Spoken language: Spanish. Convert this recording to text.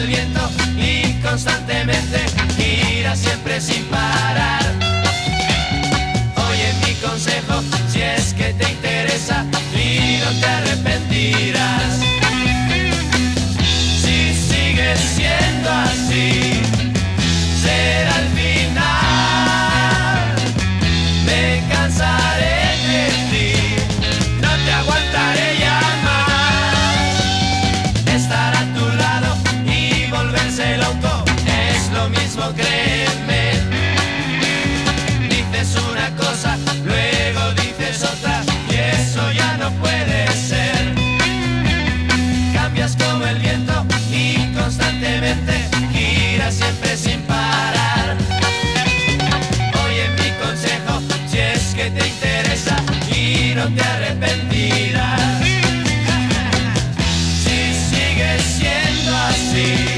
el viento y constantemente gira siempre sin parar. Oye mi consejo, si es que te interesa y no te arrepentirás. Si sigues siendo así, será el final. Me cansaré de ti, no te aguantaré ya más. Estar a tu lado y volverse loco es lo mismo, créeme. Dices una cosa, luego dices otra y eso ya no puede ser. Cambias como el viento y constantemente giras siempre sin parar. Oye mi consejo, si es que te interesa y no te arrepentirás. Si sigues siendo así,